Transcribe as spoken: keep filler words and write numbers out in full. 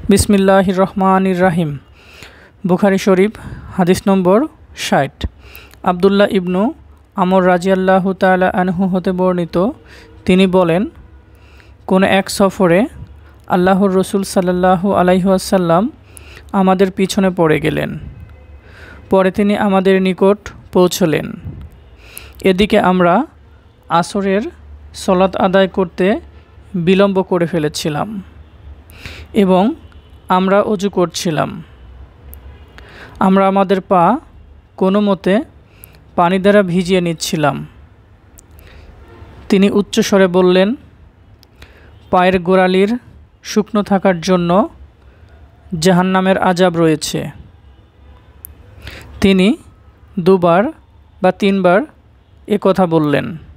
बिस्मिल्लाहिर रहमानिर रहीम। बुखारी शरीफ हादिस नम्बर षाट। आब्दुल्लाह इब्नु আমর রাজিয়াল্লাহু তাআলা আনহু হতে বর্ণিত, তিনি বলেন, কোন এক সফরে আল্লাহর রসুল সাল্লাল্লাহু আলাইহি ওয়াসাল্লাম আমাদের পিছনে পড়ে গেলেন। পরে তিনি আমাদের নিকট পৌঁছলেন। এদিকে আমরা আসরের সলাত আদায় করতে বিলম্ব করে ফেলেছিলাম এবং আমরা ওযু করছিলাম। আমরা আমাদের পা কোনো মতে পানি দ্বারা ভিজিয়ে নিচ্ছিলাম। তিনি উচ্চস্বরে বললেন, পায়ের গোড়ালির শুকনো থাকার জন্য জাহান্নামের আযাব রয়েছে। তিনি দুবার বা তিনবার এ কথা বললেন।